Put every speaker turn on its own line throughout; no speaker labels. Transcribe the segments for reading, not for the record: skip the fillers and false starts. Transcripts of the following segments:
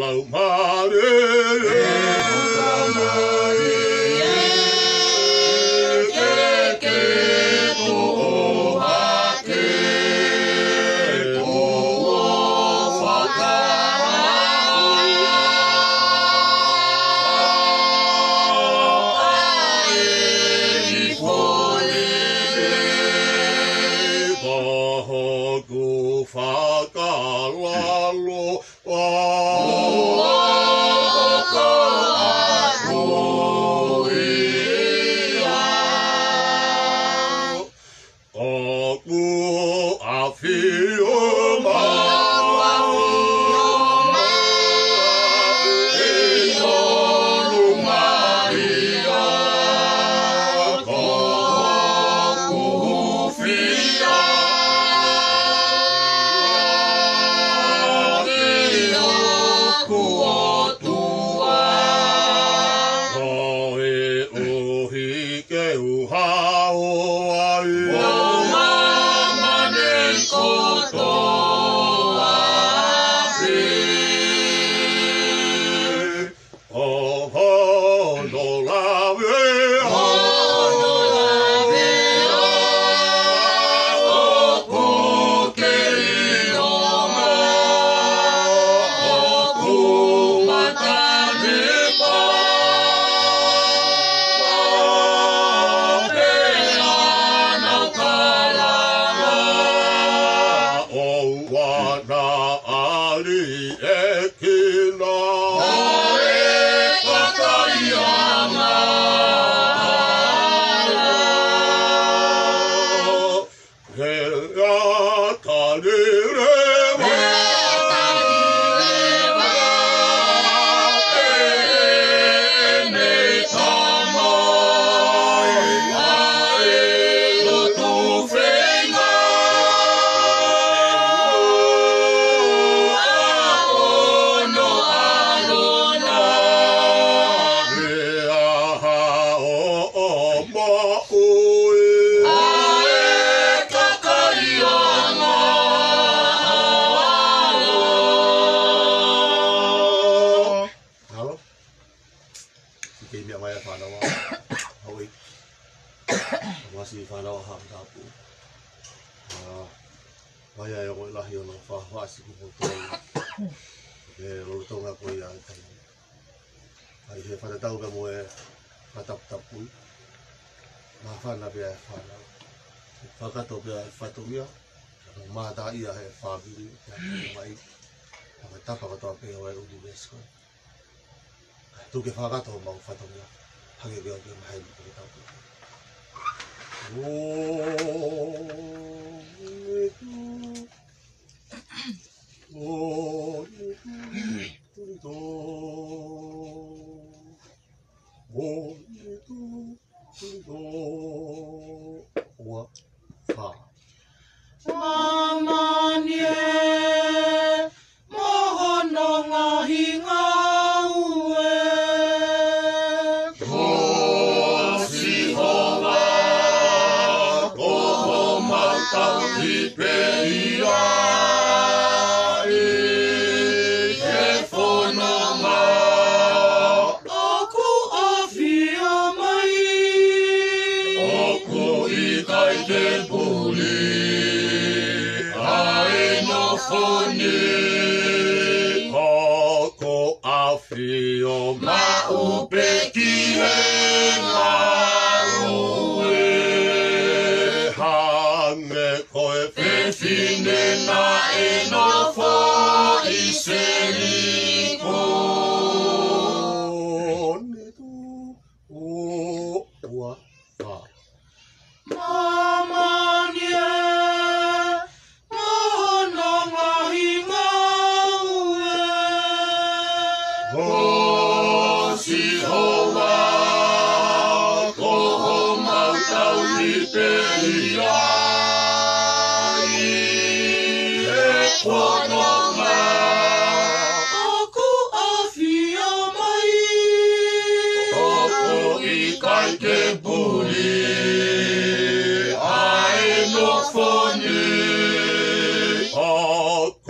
Ako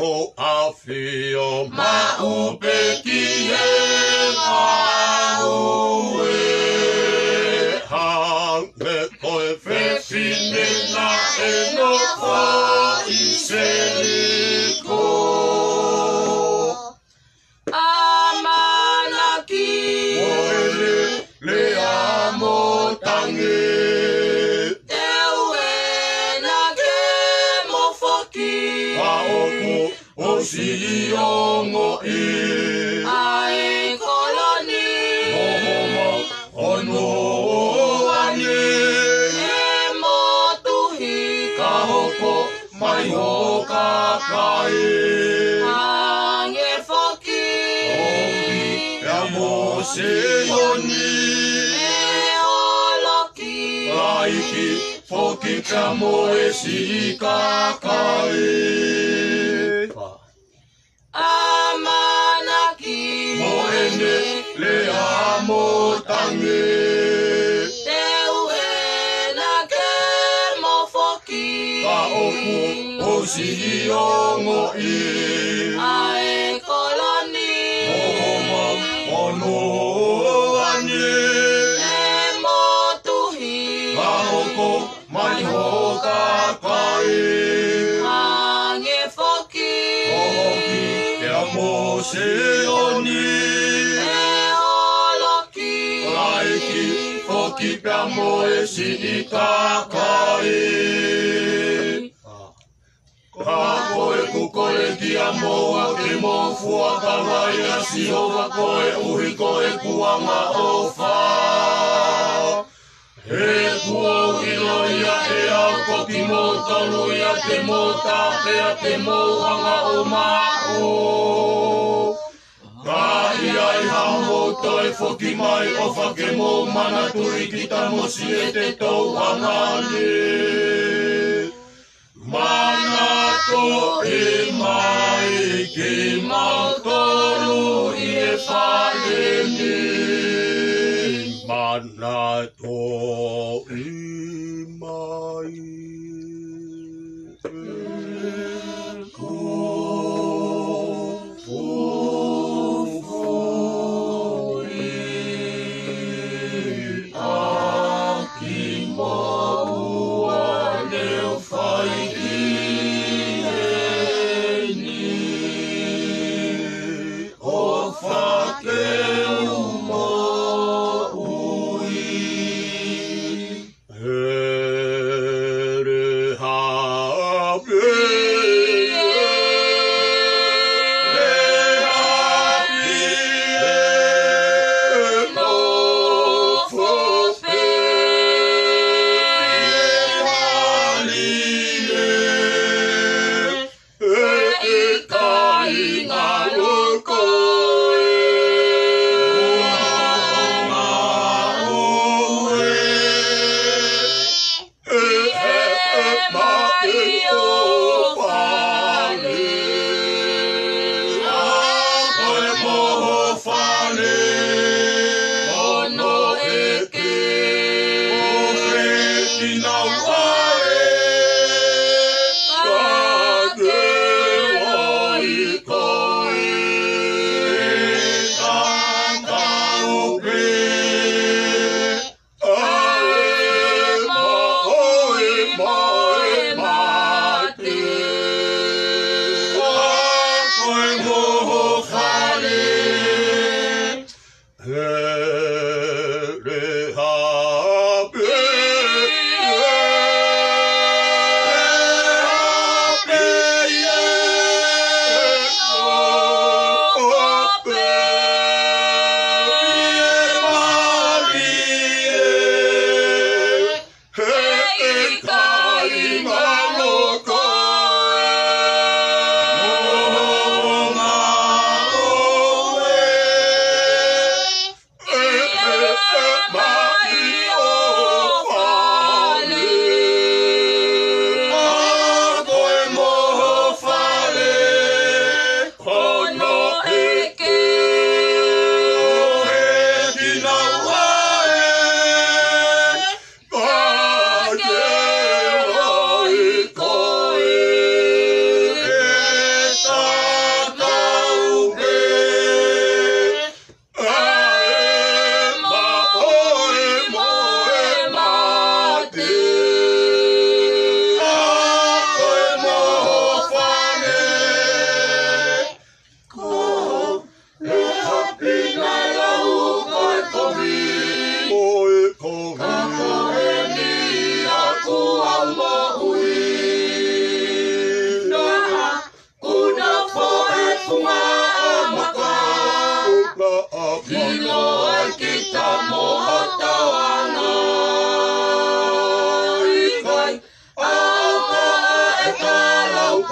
o afio maupeki e maue hange koe fefine na e no fa I seliko
amanaki
oele le amo tange si ongo I
ai koloni
mohoma ono ane
e motuhi
kahoko mai o kakai
ange foki
omi e amo se oni
e oloki
aiki foki ka mo e si kakai
amanaki
moene le amo tange
teu e na ke mofoki
ka oku o si ongo I
ai koloni
mohoma ono ane
e motuhi
ka hoko mai ho kakai
ange foki
amo se oni
e oloki
aiki foki pe amo e si kakai ka koe kukoe ki amo a ke mo fua ka ngai a si ova koe uhi koe kuanga o wha he kua ilo ia e au koki mo tolu ia te mo tāpea te mo hanga o mao ka iai hamo toe foki mai o whake mo mana turi ki tamo si e te tau hangane mana to e mai ke mautoru I e whalene mana to e mai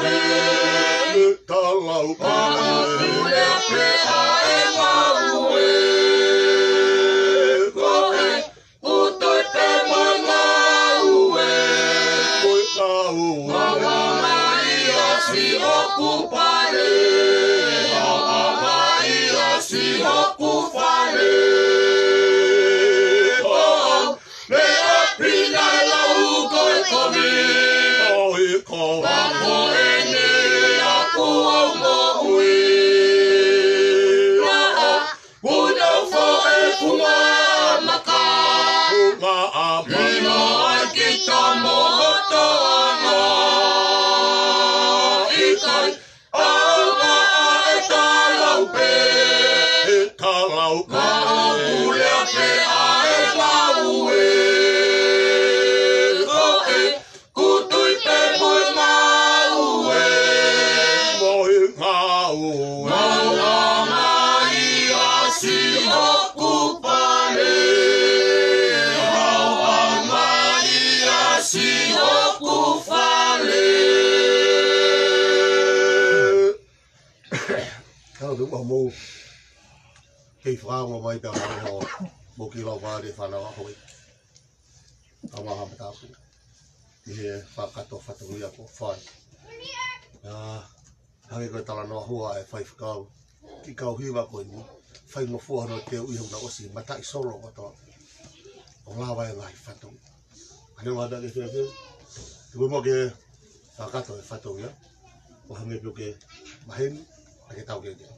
pe talau pe kule pe ae maue koe utoi pe maue koe tau maua mai asi okupare mai asi okupare Kei whāngo mai te aho mo ki lau wāre whanau ahoi. Awaha matapu. I he whakato whatangia ko whai. Hangi koe tala noa hua e whai whakau. Ki kau hiwa koe ni. Whai no fuhano te uiho na osi. Matai solo katoa. O lawa e ngai whatangi. Hane wada ke whewhe. Te mo ke whakato e whatangia. O hangi pio ke maheni. A ke tau ke te.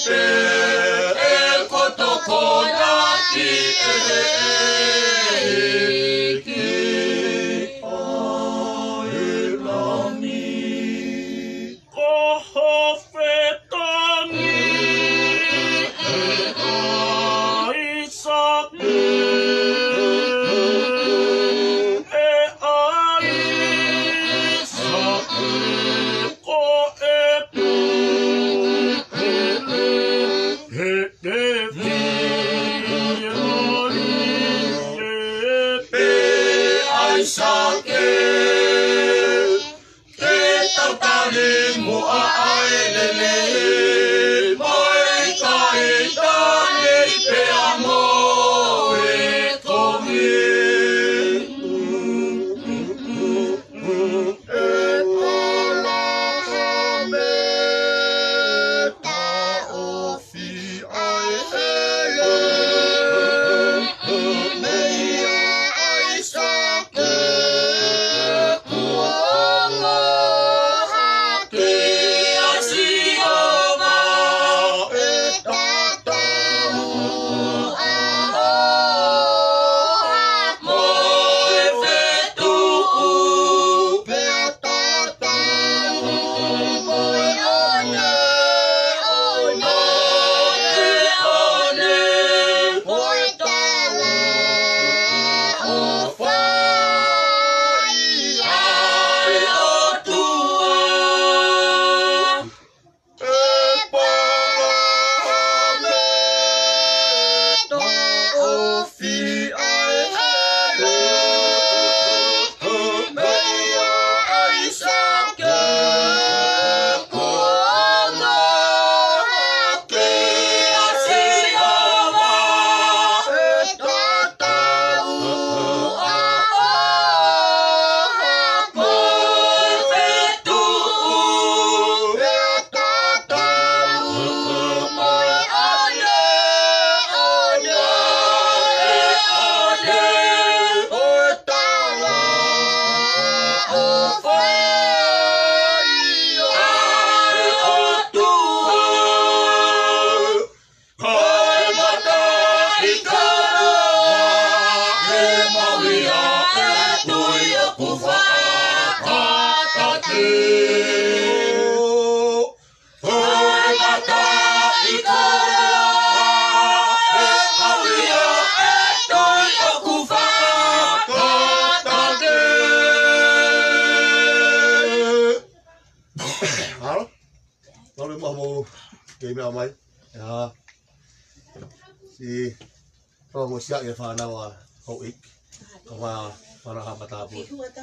si Rongo siya ya fanawa hoik kama para kapatabo.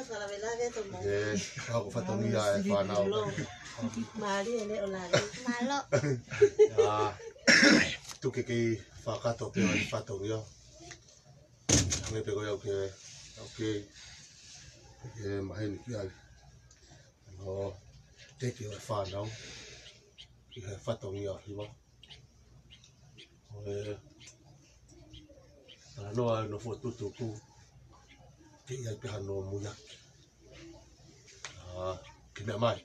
Yes, ako fatongia ya fanawa.
Mali ele olagi. Malo.
Ya, tu que fakato pero fatongia. Me pego yo que okay. Mahin ya. No, te que fanawa. Que fatongia hiwa. No foto tuku que ya pehano muya que me amai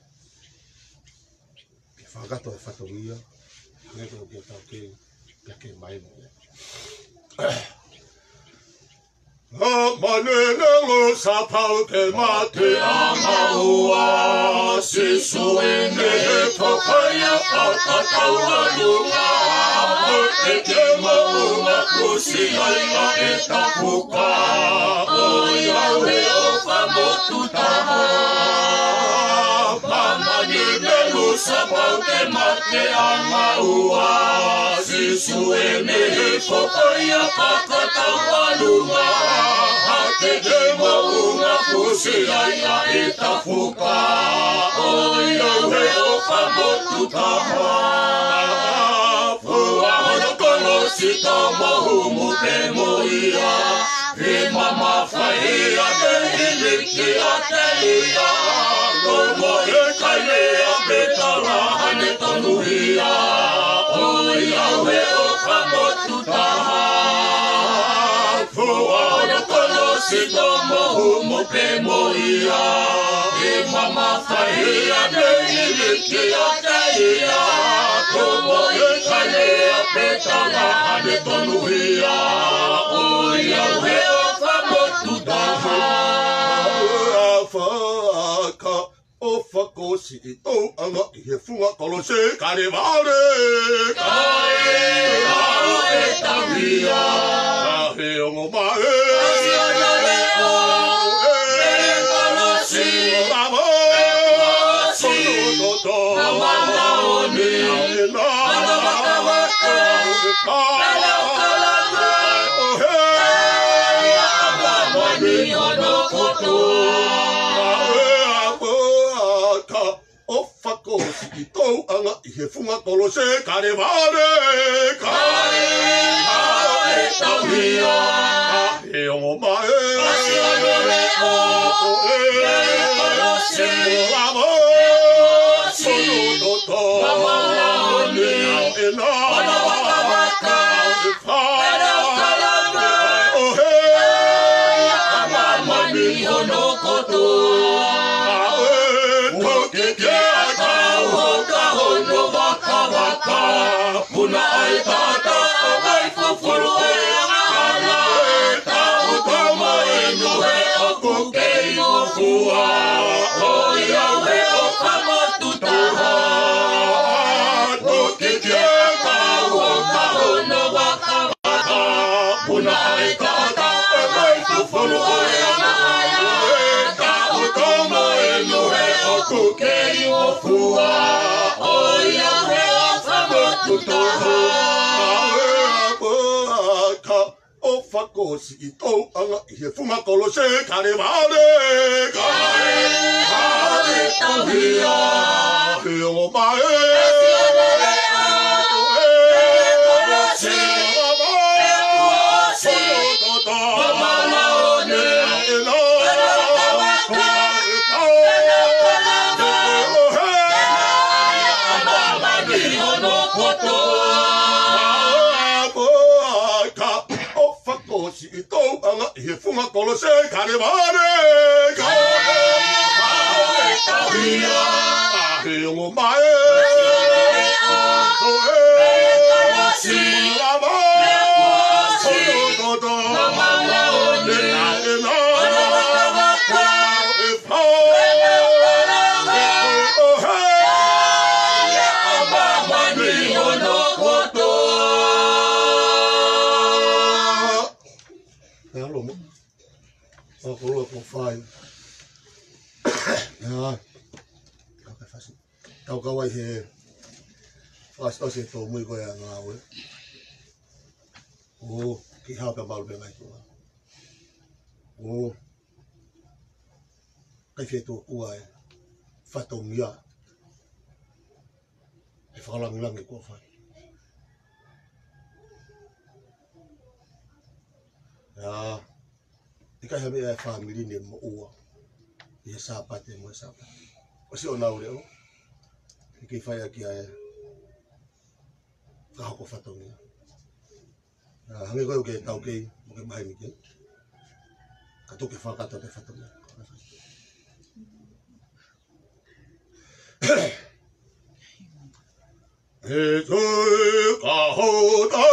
que fagato de fatomia que creo que está que ya que mai manene lo sapau que mate amaua si suene tokaya atataua que mauma kusia ya etapuka o yawe o famotu taha mama ni lu sapau que mate amaua si suene tokaya atataua que mauma kusia ya etapuka o yawe o famotu taha si tomo humu ke moia e mama faia de iliki atelia como e kale a betala ane tonuia o yawe o famotu taha fua no kono si tomo humu ke moia e mama faia de iliki atelia
Tomo I kale petala ane tonu hia o ia weo whamotu taha.
Whaka o whakosi I tau anga I he whunga kolose kare wale.
Kai hao e tawhia.
He ongo mae.
Asi ana leo e kolosi.
Rama.
Namana oni. Ana waka waka. Ana kalanga. Aba mani ono koto.
O whakosi I tau anga I he whunga kolose kare wale.
Kai hao e tawhia.
He ongo mae.
Asi ana leo e kolosi.
Rama.
Namana oni. Ana waka waka. Ana kalanga. Aba mani ono koto. Puna ai tata ai fufuru e ala ta utama e nuhe o kuke I fua o ia we o kamatu taha o kike ka hono waka waka puna ai tata ai fufuru e ala ta utama e nuhe o kuke fua o ia we o kamatu taha.
O whakosi I tau anga I he whunga kolose kare wale.
Kai hao e tawhia.
He ongo mae.
Asi ana leo e kolosi. E kuosi. Namana oni. Ana waka waka. Ana kalanga. Aba mani ono koto.
O whakosi I tau anga I he whunga kolose kare wale.
Kai hao e tawhia.
He ongo mae.
Asi ana leo e kolosi.
Rama.
E kuosi. Namana oni. Ana waka waka. Ana kalanga. Aba mani ono koto.
Hello, mo. Ako lo ko fine. Ya. Okay, fast. Tau kawai he. Fast o se to muy ko ya ngawe. O ki ha ka bal be ngai ko. O. Kai fe to kuai. Fatong ya. E falang lang ko fa. Ya. Ika hame e family ni mo uwa. Ia sapat e mo sapat. O si ona ure o. Ika fai aki ai. Ka ko fatong ni. Hangi ko ke tau ke mo ke bai mi ke. Ka to ke fa ka to ke fatong ni. E tu ka ho ta.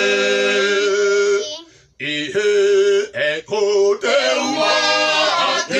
Te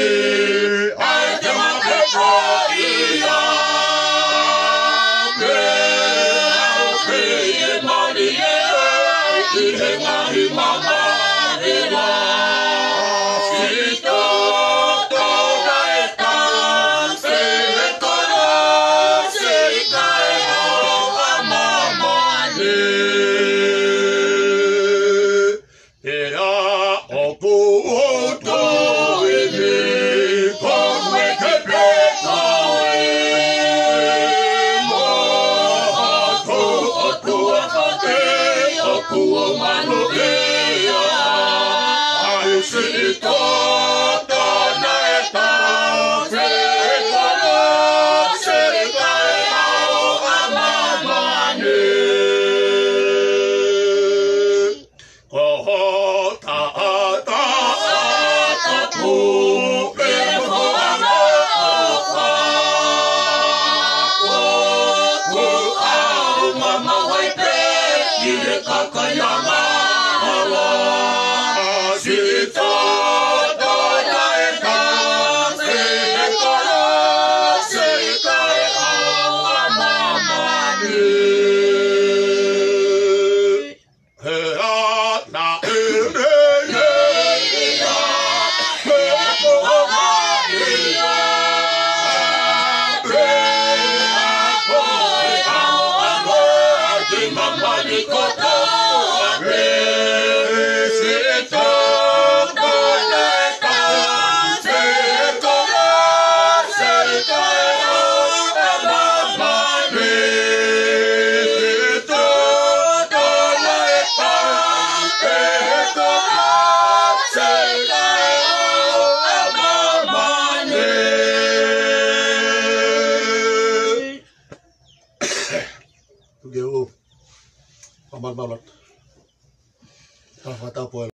tu ge o pamal malot ta fata po